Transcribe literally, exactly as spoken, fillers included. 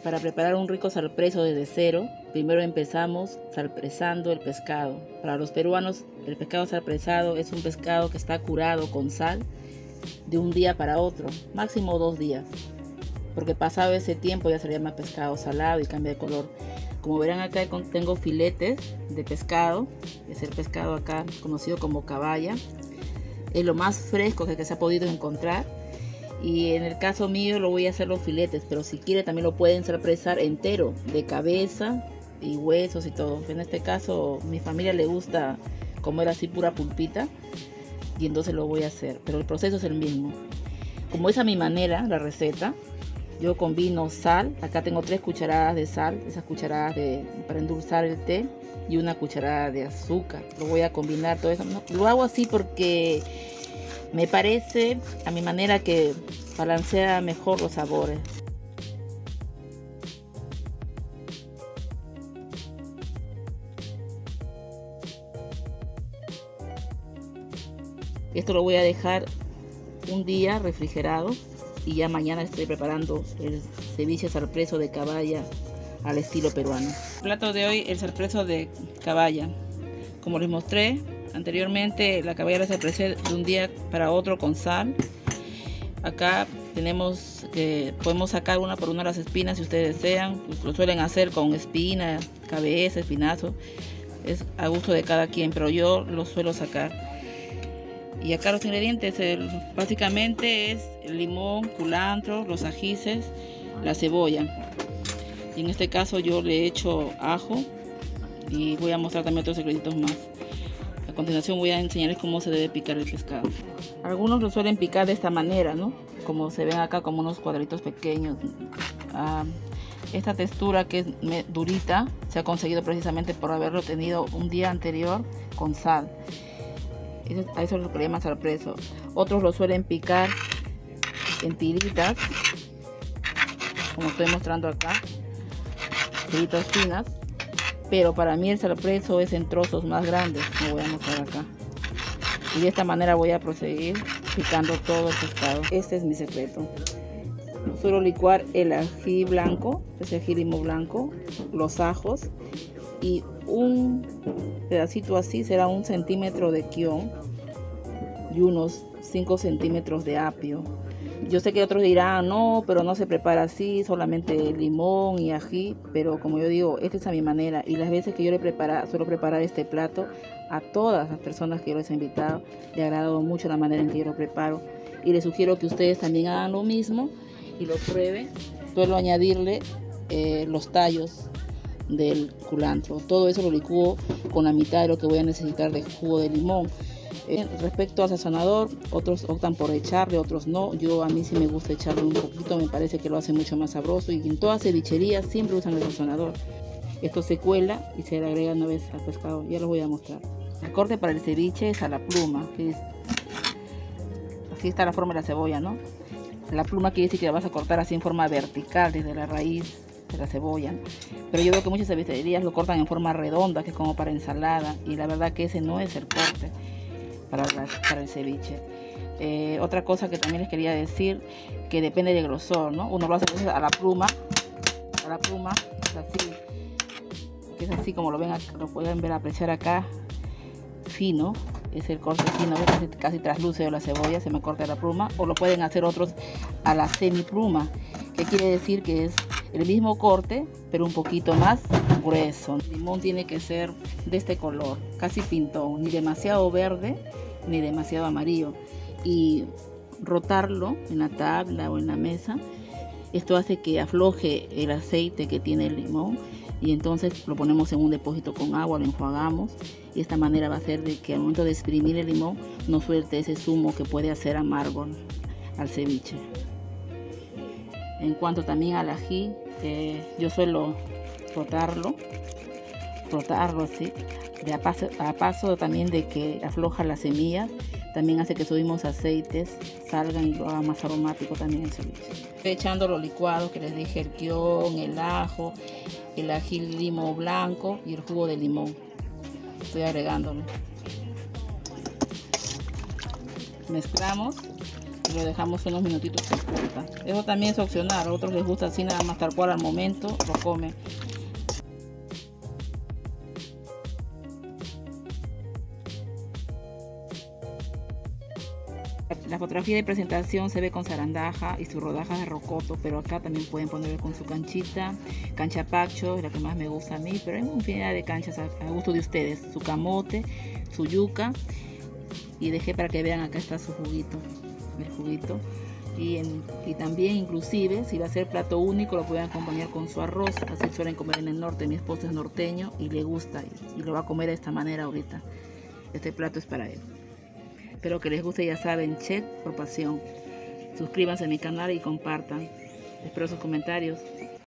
Para preparar un rico salpreso desde cero, primero empezamos salpresando el pescado. Para los peruanos, el pescado salpresado es un pescado que está curado con sal de un día para otro, máximo dos días, porque pasado ese tiempo ya se llama pescado salado y cambia de color. Como verán acá tengo filetes de pescado, es el pescado acá conocido como caballa, es lo más fresco que se ha podido encontrar. Y en el caso mío lo voy a hacer los filetes, pero si quiere también lo pueden salpresar entero, de cabeza y huesos y todo. En este caso mi familia le gusta comer así pura pulpita y entonces lo voy a hacer, pero el proceso es el mismo. Como es a mi manera la receta, yo combino sal, acá tengo tres cucharadas de sal, esas cucharadas de, para endulzar el té, y una cucharada de azúcar. Lo voy a combinar todo eso. No, lo hago así porque me parece a mi manera que balancea mejor los sabores. Esto lo voy a dejar un día refrigerado y ya mañana estoy preparando el ceviche salpreso de caballa al estilo peruano. El plato de hoy, el salpreso de caballa. Como les mostré anteriormente, la caballa la salpresé de un día para otro con sal. Acá tenemos que eh, podemos sacar una por una las espinas si ustedes desean. Pues lo suelen hacer con espina, cabeza, espinazo. Es a gusto de cada quien, pero yo lo suelo sacar. Y acá los ingredientes, el, básicamente es el limón, culantro, los ajíes, la cebolla. Y en este caso yo le he hecho ajo y voy a mostrar también otros secretitos más. A continuación voy a enseñarles cómo se debe picar el pescado. Algunos lo suelen picar de esta manera, ¿no? Como se ven acá, como unos cuadritos pequeños. Ah, esta textura que es durita se ha conseguido precisamente por haberlo tenido un día anterior con sal. Eso, a eso es lo que le llaman salpreso. Otros lo suelen picar en tiritas, como estoy mostrando acá, tiritas finas. Pero para mí el salpreso es en trozos más grandes, como voy a mostrar acá. Y de esta manera voy a proseguir picando todo el pescado. Este es mi secreto. Suelo licuar el ají blanco, ese ají limo blanco, los ajos y un pedacito así será un centímetro de quión y unos cinco centímetros de apio. Yo sé que otros dirán, no, pero no se prepara así, solamente limón y ají, pero como yo digo, esta es a mi manera, y las veces que yo le prepara, suelo preparar este plato, a todas las personas que yo les he invitado, le ha agradado mucho la manera en que yo lo preparo, y les sugiero que ustedes también hagan lo mismo y lo prueben. Suelo añadirle eh, los tallos del culantro, todo eso lo licúo con la mitad de lo que voy a necesitar de jugo de limón. Eh, respecto al sazonador, otros optan por echarle, otros no. Yo a mí sí me gusta echarle un poquito, me parece que lo hace mucho más sabroso, y en todas cevicherías siempre usan el sazonador. Esto se cuela y se le agrega una vez al pescado, ya lo voy a mostrar. El corte para el ceviche es a la pluma, que es, así está la forma de la cebolla, ¿no? La pluma quiere decir que la vas a cortar así en forma vertical desde la raíz de la cebolla, pero yo veo que muchas cevicherías lo cortan en forma redonda, que es como para ensalada, y la verdad que ese no es el corte para, la, para el ceviche. Eh, otra cosa que también les quería decir, que depende del grosor, ¿no? Uno lo hace a la pluma, a la pluma, es así, que es así como lo ven, lo pueden ver, apreciar acá, fino, es el corte fino, casi, casi traslúcido la cebolla, se me corta la pluma, o lo pueden hacer otros a la semipluma, que quiere decir que es el mismo corte, pero un poquito más grueso. El limón tiene que ser de este color, casi pintón, ni demasiado verde, ni demasiado amarillo. Y rotarlo en la tabla o en la mesa, esto hace que afloje el aceite que tiene el limón, y entonces lo ponemos en un depósito con agua, lo enjuagamos, y de esta manera va a hacer de que al momento de exprimir el limón no suelte ese zumo que puede hacer amargo al ceviche. En cuanto también al ají, eh, yo suelo frotarlo, frotarlo así, de a, paso, a paso también de que afloja las semillas, también hace que sus mismos aceites salgan y lo haga más aromático también el ceviche. Estoy echando los licuados que les dije, el quión, el ajo, el ají limo blanco y el jugo de limón. Estoy agregándole. Mezclamos y lo dejamos unos minutitos que curta. Eso también es opcional, a otros les gusta así nada más tal cual al momento, lo comen. La fotografía de presentación se ve con zarandaja y sus rodajas de rocoto, pero acá también pueden ponerlo con su canchita, cancha pacho, es la que más me gusta a mí, pero hay una infinidad de canchas a, a gusto de ustedes, su camote, su yuca, y dejé para que vean, acá está su juguito, el juguito, y, en, y también inclusive si va a ser plato único lo pueden acompañar con su arroz, así suelen comer en el norte, mi esposo es norteño y le gusta, y, y lo va a comer de esta manera ahorita, este plato es para él. Espero que les guste, ya saben, chef por pasión. Suscríbanse a mi canal y compartan. Espero sus comentarios.